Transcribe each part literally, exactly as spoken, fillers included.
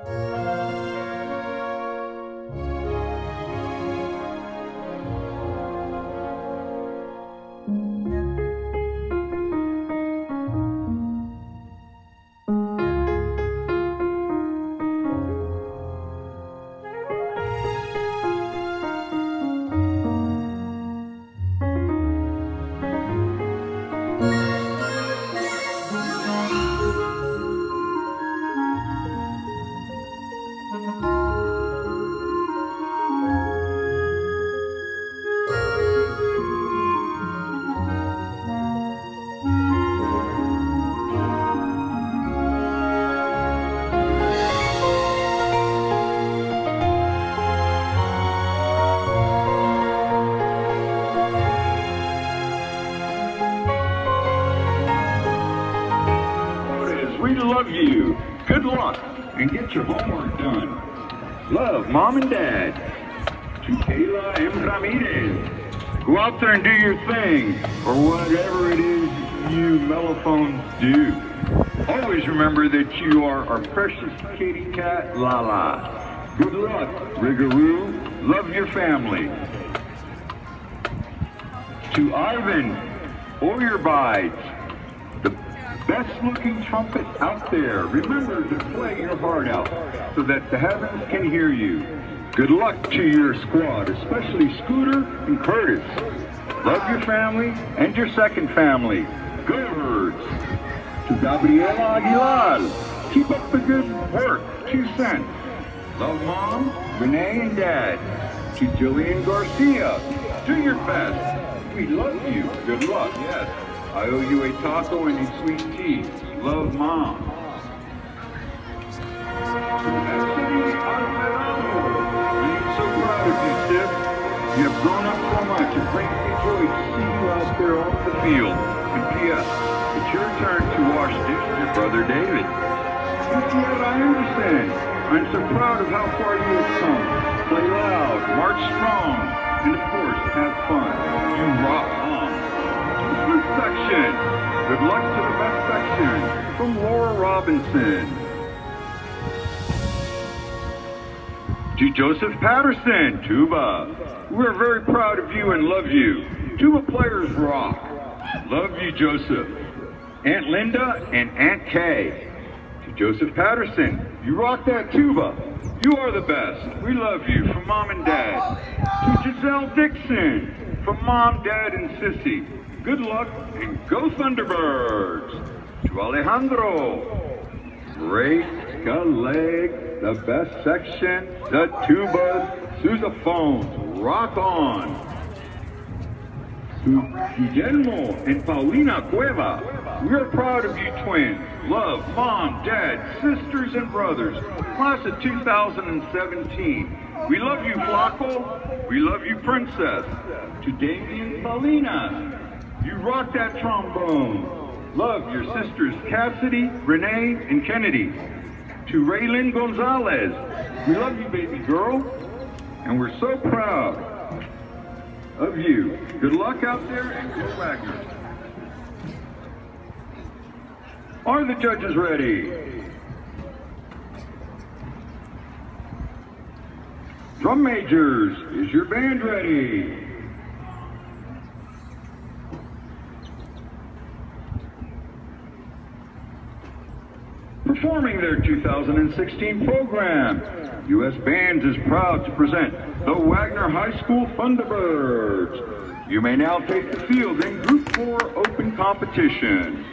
We love you. Good luck, and get your homework done. Love, Mom and Dad. To Kayla M. Ramirez. Go out there and do your thing, or whatever it is you mellophones do. Always remember that you are our precious kitty cat, Lala. Good luck, Rigaroo. Love your family. To Ivan Oyerbides, the best looking trumpet out there. Remember to play your heart out so that the heavens can hear you. Good luck to your squad, especially Scooter and Curtis. Love your family and your second family. Go Birds. To Gabriela Aguilar, keep up the good work. Two cents. Love Mom, Renee, and Dad. To Jillian Garcia, do your best. We love you. Good luck. Yes. I owe you a taco and a sweet tea. Love, Mom. I'm so proud of you, Sis. You have grown up so much. It brings me joy to see you out there on the field. And P S It's your turn to wash dishes, your brother David. Yes, I understand. I'm so proud of how far you have come. Play loud, march strong, and of course, have fun. You rock on. Fruit section. Good luck to the best section. From Laura Robinson. To Joseph Patterson, tuba. We're very proud of you and love you. Tuba players rock. Love you, Joseph. Aunt Linda and Aunt Kay. To Joseph Patterson, you rock that tuba. You are the best. We love you from Mom and Dad. To Giselle Dixon, from Mom, Dad, and Sissy. Good luck and go Thunderbirds. To Alejandro, break a leg, the best section, the tubas, sousaphones, rock on. To Guillermo and Paulina Cueva, we're proud of you twins. Love, Mom, Dad, sisters, and brothers. Class of two thousand seventeen. We love you, Flaco. We love you, Princess. To Damien Paulina, you rock that trombone. Love your sisters, Cassidy, Renee, and Kennedy. To Raylyn Gonzalez, we love you, baby girl. And we're so proud of you. Good luck out there and go Wagner. Are the judges ready? Drum majors, is your band ready? Performing their two thousand sixteen program, U S Bands is proud to present the Wagner High School Thunderbirds. You may now take the field in Group four Open Competition.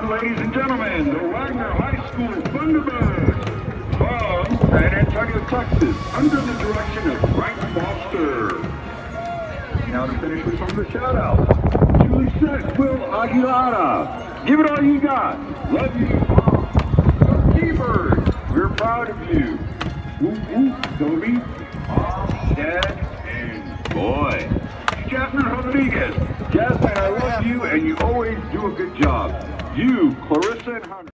ladies and gentlemen, the Wagner High School Thunderbirds from San Antonio, Texas, under the direction of Frank Foster. Now to finish with some of the shout-outs. Julie Seth, Will Aguilera, give it all you got. Love you, Mom. The T-Birds, we're proud of you. Whoop, whoop, Toby, Mom, Dad, and boy. Jasmine Rodriguez. Jasmine, I love you, and you always do a good job. You, Clarissa and Hunter.